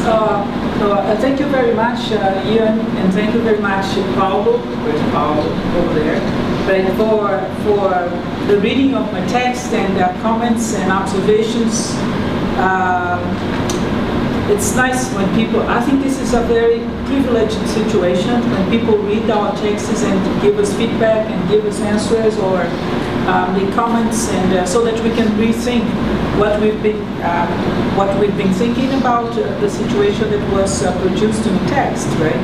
Thank you very much, Ian, and thank you very much, Paulo. Where's Paulo? Over there. But for the reading of my text and comments and observations. It's nice when people, I think this is a very privileged situation when people read our texts and give us feedback and give us answers or make comments, and so that we can rethink what we've been thinking about the situation that was produced in the text, right?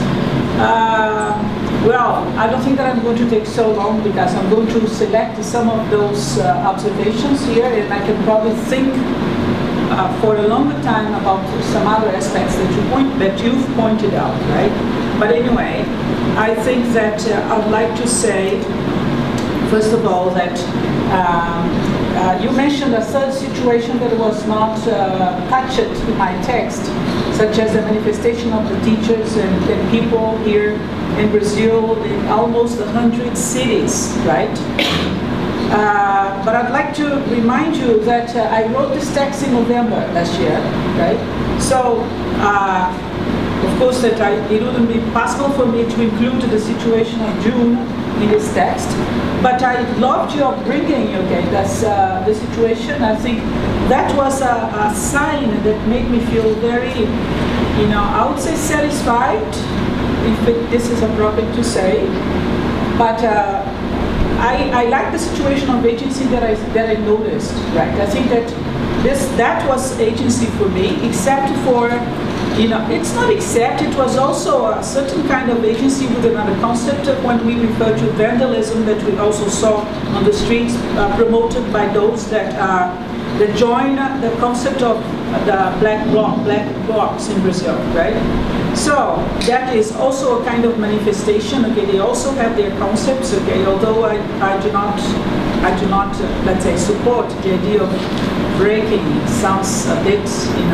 Well, I don't think that I'm going to take so long because I'm going to select some of those observations here, and I can probably think for a longer time about some other aspects that you've pointed out, right? But anyway, I think that I would like to say, first of all, that you mentioned a third situation that was not touched in my text, such as the manifestation of the teachers and people here in Brazil in almost 100 cities, right? But I'd like to remind you that I wrote this text in November last year, right? So, of course, that it wouldn't be possible for me to include the situation of June in this text, but I loved your bringing, okay, that's the situation. I think that was a sign that made me feel very, you know, I would say satisfied, if this is appropriate to say, but I like the situation of agency that I noticed, right? I think that that was agency for me, except for, you know, it's not except, it was also a certain kind of agency with another concept of when we refer to vandalism that we also saw on the streets promoted by those that join the concept of the black blocs in Brazil, right? So that is also a kind of manifestation. Okay, they also have their concepts. Okay, although I do not let's say support the idea of breaking. It sounds a bit,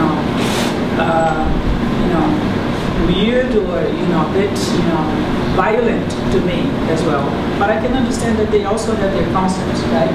weird or a bit violent to me as well. But I can understand that they also have their concepts, right?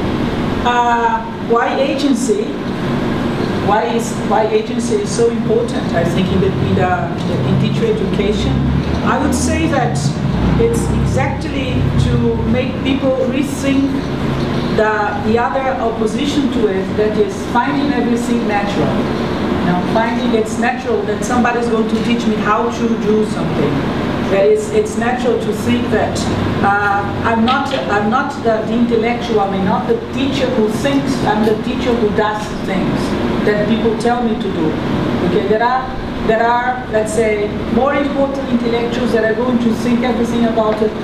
Why agency? Why agency is so important, I think, in teacher education. I would say that it's exactly to make people rethink the other opposition to it, that is finding everything natural. Finding it's natural that somebody's going to teach me how to do something. That is, it's natural to think that I'm not the intellectual, I'm not the teacher who thinks, I'm the teacher who does things that people tell me to do. Okay, there are, let's say, more important intellectuals that are going to think everything about the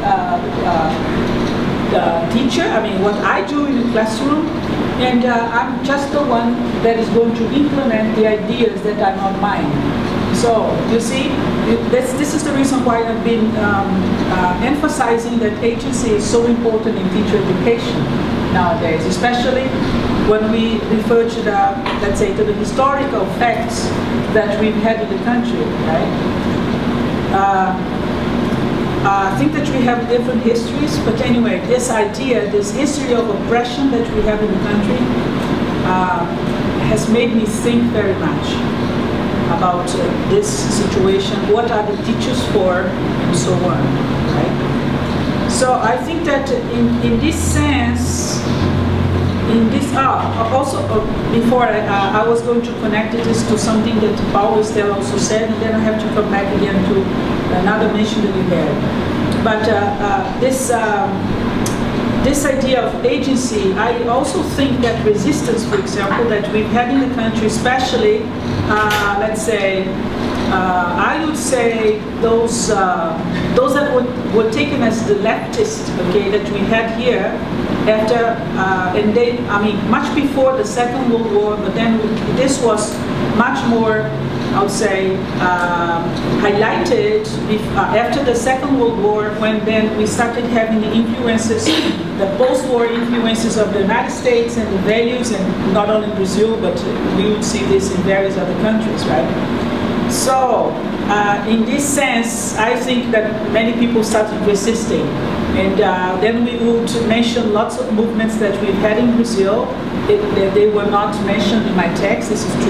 teacher, I mean what I do in the classroom, and I'm just the one that is going to implement the ideas that are not mine. So, you see, this is the reason why I've been emphasizing that agency is so important in teacher education nowadays, especially when we refer to the, let's say, to the historical facts that we've had in the country, right? I think that we have different histories, but anyway, this idea, this history of oppression that we have in the country has made me think very much about this situation, what are the teachers for, and so on, right? So I think that in this sense, also before I was going to connect this to something that Paulo Estela also said, and then I have to come back again to another mention that you had. But this idea of agency, I also think that resistance, for example, that we've had in the country, especially, let's say, I would say those that were taken as the leftists, okay, that we had here after, and they, I mean, much before the Second World War, but then this was much more, I would say, highlighted after the Second World War, when then we started having the influences, the post-war influences of the United States and the values, and not only in Brazil, but we would see this in various other countries, right? So, in this sense, I think that many people started resisting. And then we would mention lots of movements that we've had in Brazil. They were not mentioned in my text, this is true.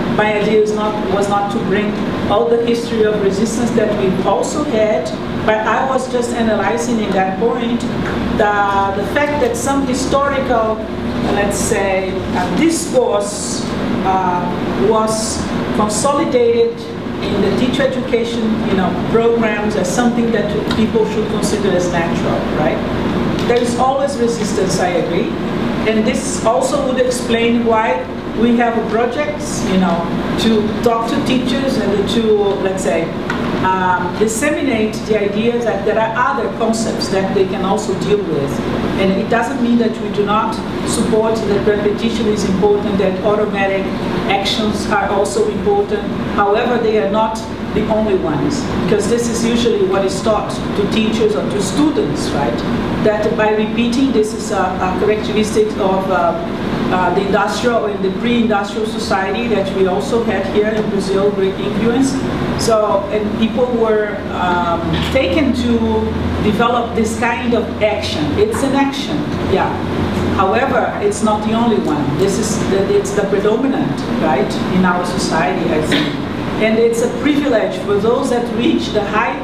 My idea was not to bring all the history of resistance that we've also had, but I was just analyzing in that point the fact that some historical, let's say, discourse was consolidated in the teacher education, programs as something that people should consider as natural, right? There is always resistance, I agree, and this also would explain why we have projects, to talk to teachers and to, let's say, disseminate the idea that there are other concepts that they can also deal with. And it doesn't mean that we do not support that repetition is important, that automatic actions are also important. However, they are not the only ones, because this is usually what is taught to teachers or to students, right? That by repeating, this is a characteristic of the industrial or the pre-industrial society that we also had here in Brazil, great influence. So, and people were taken to develop this kind of action. It's an action, yeah. However, it's not the only one. It's the predominant, right, in our society, I think. And it's a privilege for those that reach the high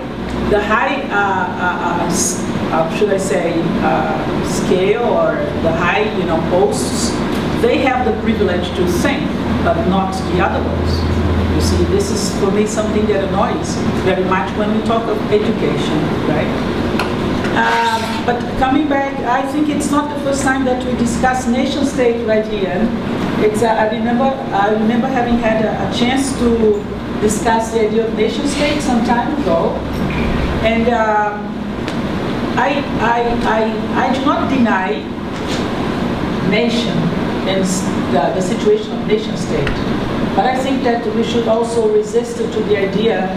should I say, scale or the high, posts. They have the privilege to think, but not the other ones. You see, this is for me something that annoys very much when we talk of education, right? But coming back, I think it's not the first time that we discuss nation state right here. It's I remember having had a chance to discuss the idea of nation state some time ago, and I do not deny nation and the situation of nation state, but I think that we should also resist to the idea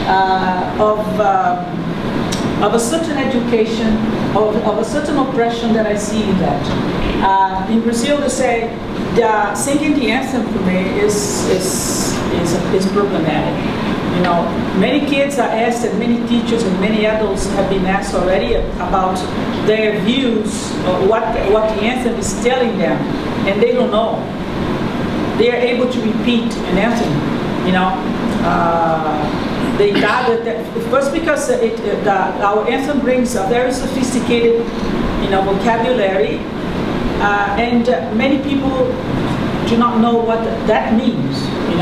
of a certain education, of a certain oppression that I see in that. In Brazil, they say singing the anthem for me is problematic. Many kids are asked, and many teachers and many adults have been asked already about their views of what the anthem is telling them, and they don't know. They are able to repeat an anthem, They gathered that first because our anthem brings a very sophisticated, vocabulary, and many people do not know what that means,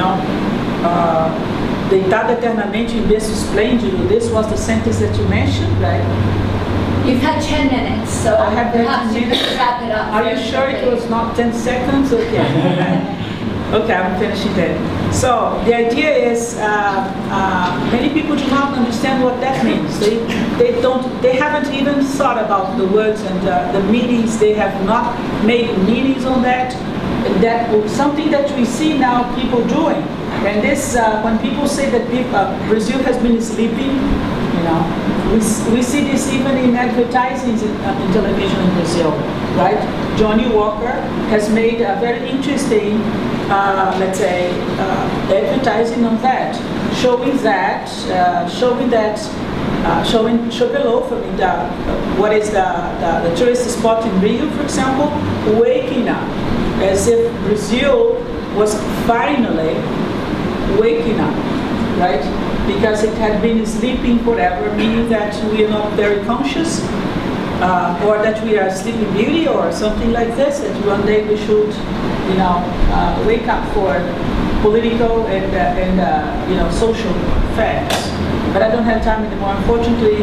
Deitada eternamente em berço esplêndido. This was the sentence that you mentioned, right? You've had 10 minutes, so I have perhaps you could wrap it up. Are you sure it was not 10 seconds? Okay. Okay, I'm finishing that. So the idea is many people do not understand what that means. They haven't even thought about the words and the meanings. They have not made meanings on that. That something that we see now people doing. And this, when people say that Brazil has been sleeping, we see this even in advertising in television in Brazil, right? Johnny Walker has made a very interesting, let's say, advertising on that, showing Chopelou, what is the tourist spot in Rio, for example, waking up, as if Brazil was finally waking up, right? Because it had been sleeping forever, meaning that we are not very conscious, or that we are sleeping beauty or something like this, that one day we should, wake up for political and social facts. But I don't have time anymore. Unfortunately,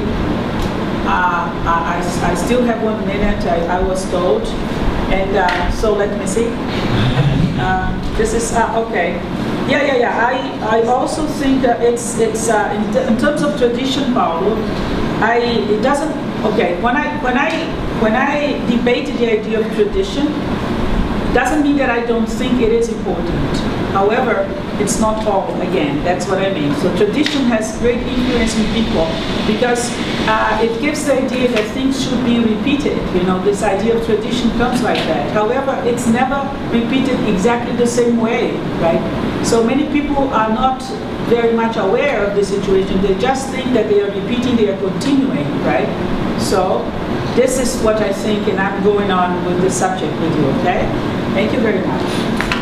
I still have 1 minute, I was told. And so let me see. This is, okay. Yeah. I also think that it's in terms of tradition, Paulo, it doesn't, okay, when I debate the idea of tradition, doesn't mean that I don't think it is important. However, it's not all, again, that's what I mean. So tradition has great influence in people because it gives the idea that things should be repeated. This idea of tradition comes like that. However, it's never repeated exactly the same way, right? So many people are not very much aware of the situation. They just think that they are repeating, they are continuing, right? So this is what I think, and I'm going on with the subject with you, okay? Thank you very much.